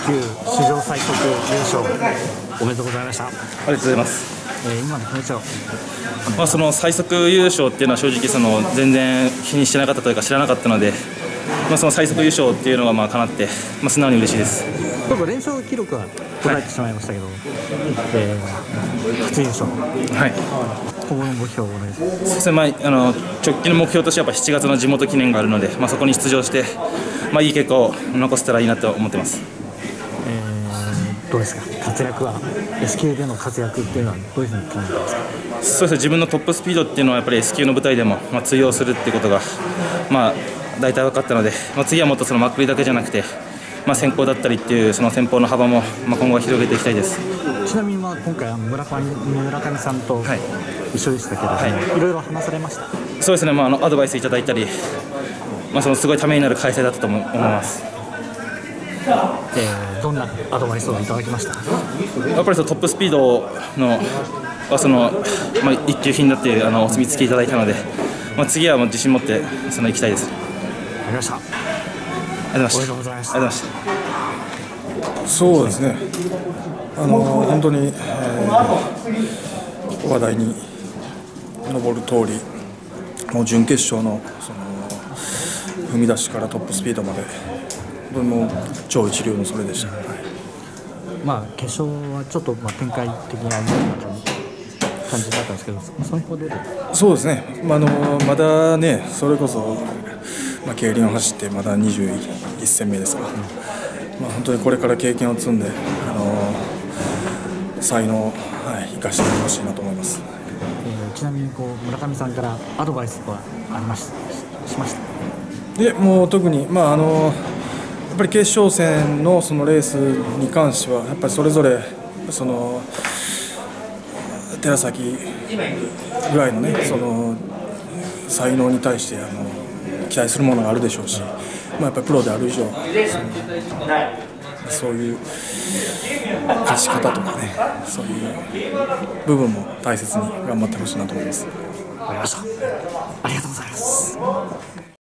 級史上最速優勝おめでとうございました。ありがとうございます。 今の気持ちをその最速優勝っていうのは正直全然気にしてなかったというか知らなかったので、その最速優勝っていうのが叶って、素直に嬉しいです。 ちょっと連勝記録は途絶えてしまいましたけど、初優勝、今後の目標をお願いします。 そうですね、直近の目標としては7月の地元記念があるので、そこに出場して、いい結果を残せたらいいなと思ってます。 どうですか、活躍は S 級での活躍っていうのはどういうふうに考えてますか。 そうですね、自分のトップスピードっていうのはやっぱり S 級の舞台でも通用するっていうことが大体分かったので、次はもっとそのまくりだけじゃなくて、先行だったりっていうその戦法の幅も今後は広げていきたいです。 ちなみに今回村上さんと一緒でしたけど、いろいろ話されました。 そうですね、アドバイスいただいたり、そのすごいためになる開催だったと思います。 どんなアドバイスをいただきました。 やっぱりトップスピードの一級品だっていうお墨付きいただいたので、次は自信持って行きたいです。 ありがとうございました。 ありがとうございました。ありがとうございました。 そうですね、本当に、話題に上る通り、もう準決勝の踏み出しからトップスピードまでもう超一流のそれでした。 決勝はちょっと展開的な感じだったんですけど、その方でそうですね、まだね、それこそ、競輪を走ってまだ21戦目ですから、本当にこれから経験を積んで、才能を、生かしてほしいなと思います。 ちなみに村上さんからアドバイスはありましたしました。 もう特に、やっぱり決勝戦のそのレースに関してはやっぱりそれぞれ寺崎ぐらいのね才能に対して期待するものがあるでしょうし、やっぱりプロである以上そういう勝ち方とかね、そういう部分も大切に頑張ってほしいなと思います。 わかりました。ありがとうございます。